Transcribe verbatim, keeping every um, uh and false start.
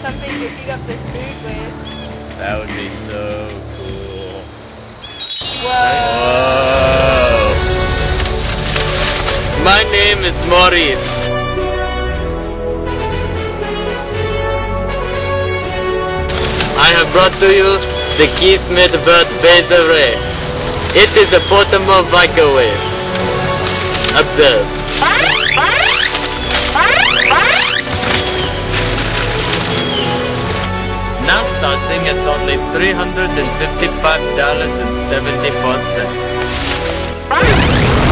something to heat up this food with. That would be so cool. Whoa. Whoa. My name is Maurice. I have brought to you the Keysmith Vert Ray. It is a portable microwave. Observe. Now starting at only three hundred fifty-five dollars and seventy-four cents.